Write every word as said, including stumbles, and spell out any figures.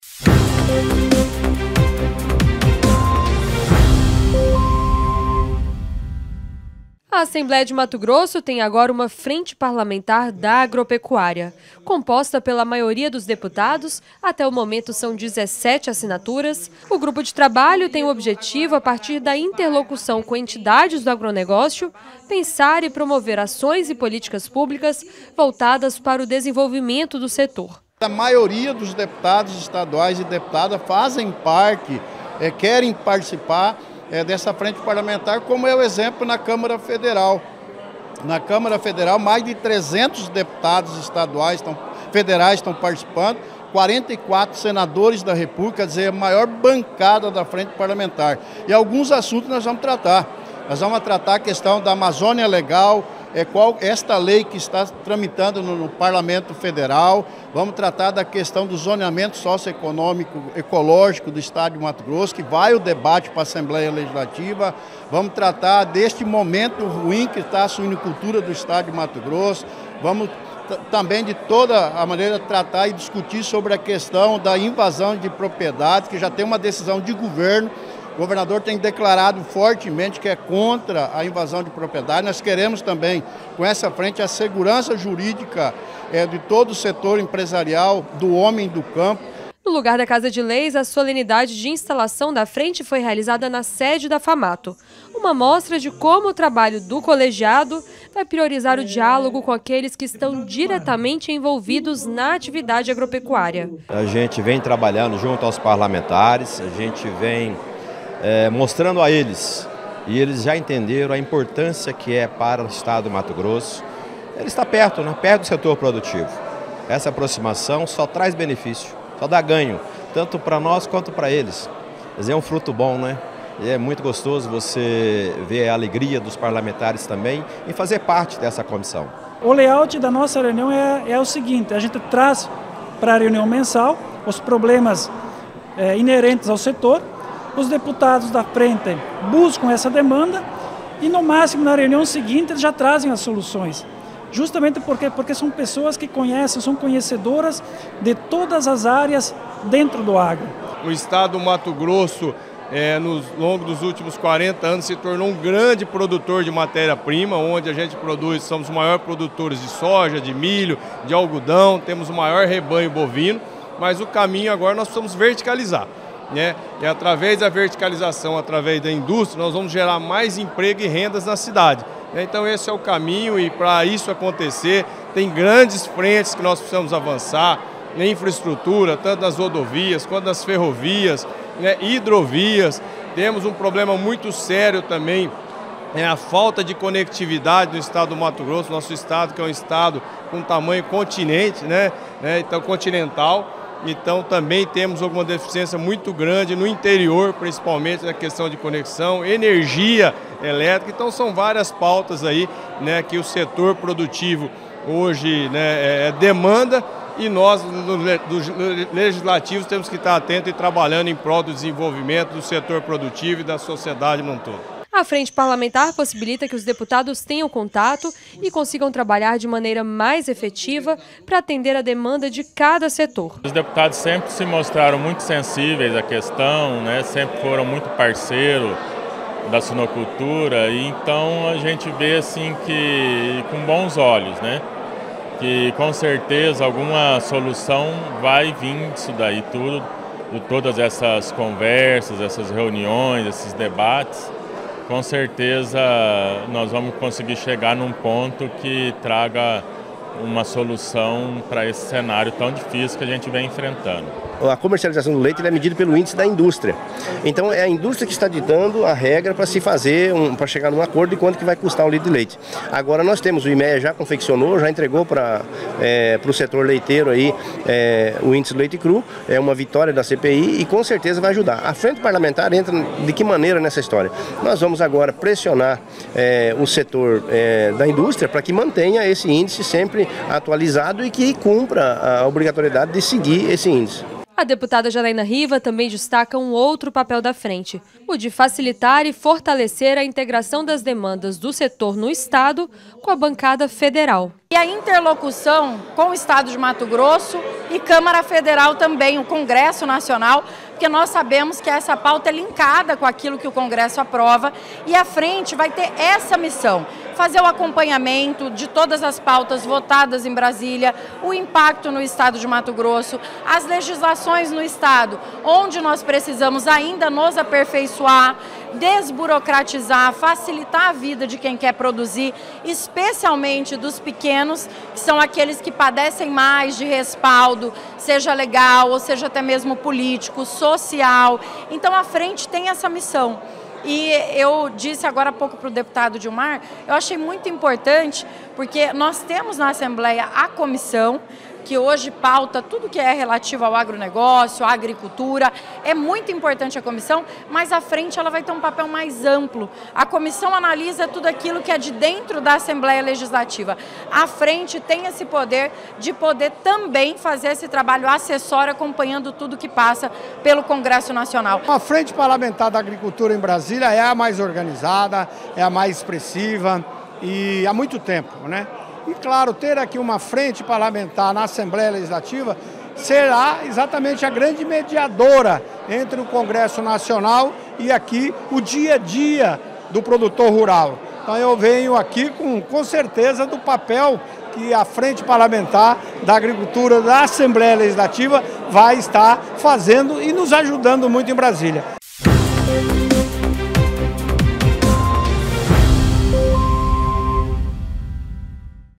A Assembleia de Mato Grosso tem agora uma frente parlamentar da agropecuária. Composta pela maioria dos deputados, até o momento são dezessete assinaturas. O grupo de trabalho tem o objetivo, a partir da interlocução com entidades do agronegócio, pensar e promover ações e políticas públicas voltadas para o desenvolvimento do setor. A maioria dos deputados estaduais e deputadas fazem parte, é, querem participar É, dessa frente parlamentar, como é o exemplo na Câmara Federal. Na Câmara Federal, mais de trezentos deputados estaduais, estão, federais estão participando, quarenta e quatro senadores da República, quer dizer, a maior bancada da frente parlamentar. E alguns assuntos nós vamos tratar. Nós vamos tratar a questão da Amazônia Legal, é, qual esta lei que está tramitando no, no Parlamento Federal. Vamos tratar da questão do zoneamento socioeconômico ecológico do Estado de Mato Grosso, que vai o debate para a Assembleia Legislativa. Vamos tratar deste momento ruim que está a suinicultura do Estado de Mato Grosso. Vamos também de toda a maneira tratar e discutir sobre a questão da invasão de propriedades, que já tem uma decisão de governo. O governador tem declarado fortemente que é contra a invasão de propriedade. Nós queremos também, com essa frente, a segurança jurídica é, de todo o setor empresarial, do homem do campo. No lugar da Casa de Leis, a solenidade de instalação da frente foi realizada na sede da FAMATO. Uma mostra de como o trabalho do colegiado vai priorizar o diálogo com aqueles que estão diretamente envolvidos na atividade agropecuária. A gente vem trabalhando junto aos parlamentares, a gente vem É, mostrando a eles, e eles já entenderam a importância que é para o Estado do Mato Grosso. Ele está perto, né? Perto do setor produtivo. Essa aproximação só traz benefício, só dá ganho, tanto para nós quanto para eles. Mas é um fruto bom, né? E é muito gostoso você ver a alegria dos parlamentares também em fazer parte dessa comissão. O layout da nossa reunião é, é o seguinte: a gente traz para a reunião mensal os problemas é, inerentes ao setor. Os deputados da frente buscam essa demanda e, no máximo, na reunião seguinte, eles já trazem as soluções. Justamente porque, porque são pessoas que conhecem, são conhecedoras de todas as áreas dentro do agro. O Estado do Mato Grosso, é, no longo dos últimos quarenta anos, se tornou um grande produtor de matéria-prima, onde a gente produz, somos os maiores produtores de soja, de milho, de algodão, temos o maior rebanho bovino, mas o caminho agora nós precisamos verticalizar. Né? E através da verticalização, através da indústria, nós vamos gerar mais emprego e rendas na cidade. Né? Então esse é o caminho, e para isso acontecer tem grandes frentes que nós precisamos avançar, na infraestrutura, tanto nas rodovias quanto nas ferrovias, né? Hidrovias. Temos um problema muito sério também, é a falta de conectividade no estado do Mato Grosso, nosso estado que é um estado com tamanho continente, né? Né? Então continental. Então também temos alguma deficiência muito grande no interior, principalmente na questão de conexão, energia elétrica. Então são várias pautas aí, né, que o setor produtivo hoje, né, é, demanda, e nós, dos legislativos, temos que estar atentos e trabalhando em prol do desenvolvimento do setor produtivo e da sociedade num todo. A frente parlamentar possibilita que os deputados tenham contato e consigam trabalhar de maneira mais efetiva para atender a demanda de cada setor. Os deputados sempre se mostraram muito sensíveis à questão, né? Sempre foram muito parceiros da suinocultura, e então a gente vê assim que com bons olhos, né? Que com certeza alguma solução vai vir disso daí tudo, de todas essas conversas, essas reuniões, esses debates. Com certeza nós vamos conseguir chegar num ponto que traga uma solução para esse cenário tão difícil que a gente vem enfrentando. A comercialização do leite é medida pelo índice da indústria. Então é a indústria que está ditando a regra para se fazer, um, para chegar num acordo de quanto que vai custar um litro de leite. Agora nós temos, o I M E A já confeccionou, já entregou para é, o setor leiteiro aí, é, o índice do leite cru, é uma vitória da C P I e com certeza vai ajudar. A frente parlamentar entra de que maneira nessa história? Nós vamos agora pressionar é, o setor é, da indústria para que mantenha esse índice sempre atualizado e que cumpra a obrigatoriedade de seguir esse índice. A deputada Janaína Riva também destaca um outro papel da frente, o de facilitar e fortalecer a integração das demandas do setor no Estado com a bancada federal. E a interlocução com o Estado de Mato Grosso e Câmara Federal também, o Congresso Nacional, porque nós sabemos que essa pauta é linkada com aquilo que o Congresso aprova e a frente vai ter essa missão, fazer o acompanhamento de todas as pautas votadas em Brasília, o impacto no Estado de Mato Grosso, as legislações no Estado, onde nós precisamos ainda nos aperfeiçoar, desburocratizar, facilitar a vida de quem quer produzir, especialmente dos pequenos, que são aqueles que padecem mais de respaldo, seja legal ou seja até mesmo político, social. Então a frente tem essa missão. E eu disse agora há pouco para o deputado Dilmar, eu achei muito importante, porque nós temos na Assembleia a comissão, que hoje pauta tudo que é relativo ao agronegócio, à agricultura. É muito importante a comissão, mas à frente ela vai ter um papel mais amplo. A comissão analisa tudo aquilo que é de dentro da Assembleia Legislativa. A frente tem esse poder de poder também fazer esse trabalho acessório, acompanhando tudo que passa pelo Congresso Nacional. A Frente Parlamentar da Agricultura em Brasília é a mais organizada, é a mais expressiva e há muito tempo, né? E, claro, ter aqui uma frente parlamentar na Assembleia Legislativa será exatamente a grande mediadora entre o Congresso Nacional e aqui o dia a dia do produtor rural. Então eu venho aqui com, com certeza do papel que a Frente Parlamentar da Agricultura da Assembleia Legislativa vai estar fazendo e nos ajudando muito em Brasília.